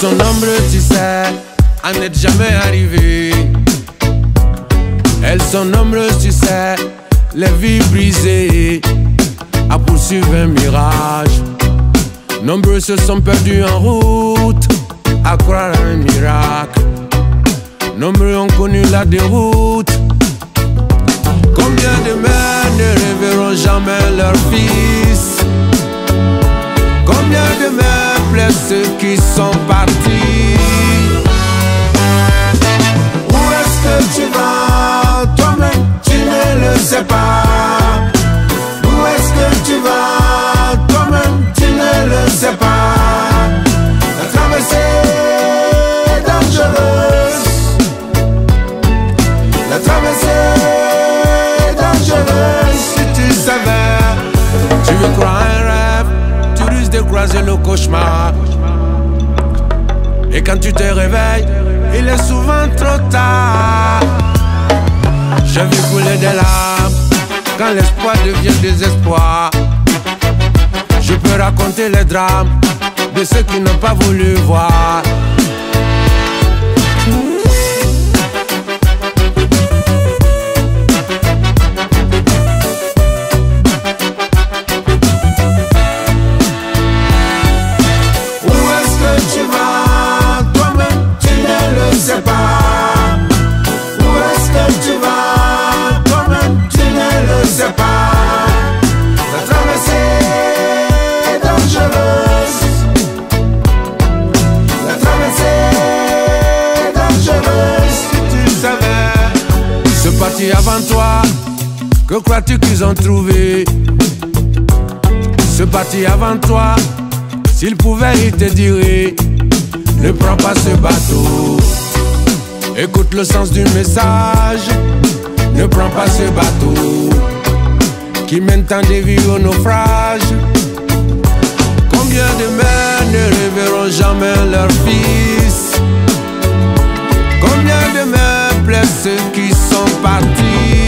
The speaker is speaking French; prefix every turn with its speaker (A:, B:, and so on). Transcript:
A: sont nombreux, tu sais, à n'être jamais arrivés. Elles sont nombreuses, tu sais, les vies brisées, à poursuivre un mirage. Nombreux se sont perdus en route, à croire à un miracle. Nombreux ont connu la déroute. Combien de mères ne reverront jamais leur fils? Combien de mères pleurent ceux qui sont partis? Où est-ce que tu vas? Toi-même, tu ne le sais pas. Où est-ce que tu vas? Toi-même, tu ne le sais pas. La traversée est dangereuse. La traversée est dangereuse. Si tu savais, tu veux croire un rêve, tu risques de croiser le cauchemar. Et quand tu te réveilles, il est souvent trop tard. J'ai vu couler des larmes quand l'espoir devient désespoir. Je peux raconter les drames de ceux qui n'ont pas voulu voir. Avant toi, que crois-tu qu'ils ont trouvé? Ce parti avant toi, s'ils pouvaient, ils te diraient: ne prends pas ce bateau. Écoute le sens du message. Ne prends pas ce bateau qui mène tant de vies au naufrage. Combien de mères ne reverront jamais leur fils? Combien de mères pleurent ceux qui sont partis?